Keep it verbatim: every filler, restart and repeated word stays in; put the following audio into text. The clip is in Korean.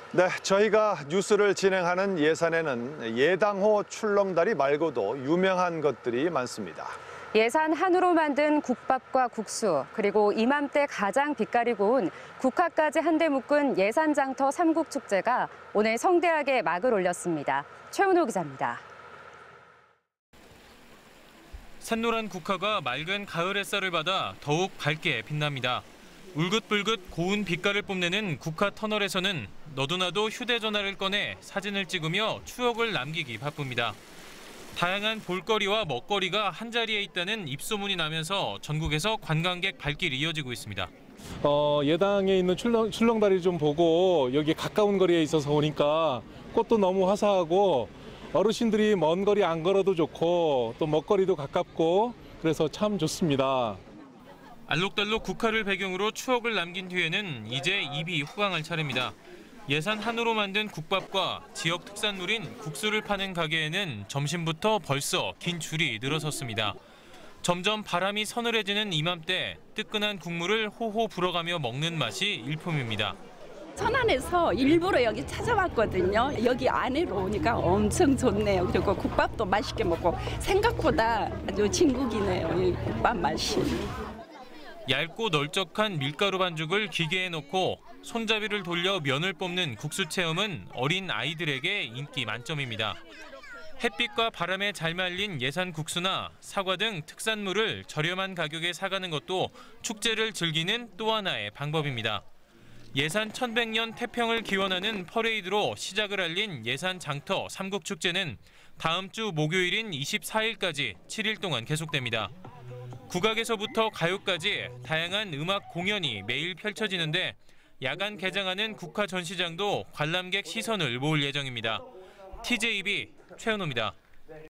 네, 저희가 뉴스를 진행하는 예산에는 예당호 출렁다리 말고도 유명한 것들이 많습니다. 예산 한우로 만든 국밥과 국수, 그리고 이맘때 가장 빛깔이 고운 국화까지 한데 묶은 예산장터 삼국축제가 오늘 성대하게 막을 올렸습니다. 최은호 기자입니다. 샛노란 국화가 맑은 가을 햇살을 받아 더욱 밝게 빛납니다. 울긋불긋 고운 빛깔을 뽐내는 국화 터널에서는 너도나도 휴대전화를 꺼내 사진을 찍으며 추억을 남기기 바쁩니다. 다양한 볼거리와 먹거리가 한자리에 있다는 입소문이 나면서 전국에서 관광객 발길이 이어지고 있습니다. 어, 예당에 있는 출렁, 출렁다리 좀 보고 여기 가까운 거리에 있어서 오니까 꽃도 너무 화사하고 어르신들이 먼 거리 안 걸어도 좋고 또 먹거리도 가깝고 그래서 참 좋습니다. 알록달록 국화를 배경으로 추억을 남긴 뒤에는 이제 입이 호강할 차례입니다. 예산 한우로 만든 국밥과 지역 특산물인 국수를 파는 가게에는 점심부터 벌써 긴 줄이 늘어섰습니다. 점점 바람이 서늘해지는 이맘때 뜨끈한 국물을 호호 불어가며 먹는 맛이 일품입니다. 천안에서 일부러 여기 찾아왔거든요. 여기 안으로 오니까 엄청 좋네요. 그리고 국밥도 맛있게 먹고 생각보다 아주 진국이네요. 이 국밥 맛이. 얇고 널쩍한 밀가루 반죽을 기계에 넣고 손잡이를 돌려 면을 뽑는 국수 체험은 어린 아이들에게 인기 만점입니다. 햇빛과 바람에 잘 말린 예산 국수나 사과 등 특산물을 저렴한 가격에 사가는 것도 축제를 즐기는 또 하나의 방법입니다. 예산 천백 년 태평을 기원하는 퍼레이드로 시작을 알린 예산 장터 삼국축제는 다음 주 목요일인 이십사 일까지 칠 일 동안 계속됩니다. 국악에서부터 가요까지 다양한 음악 공연이 매일 펼쳐지는데 야간 개장하는 국화 전시장도 관람객 시선을 모을 예정입니다. 티제이비 최은호입니다.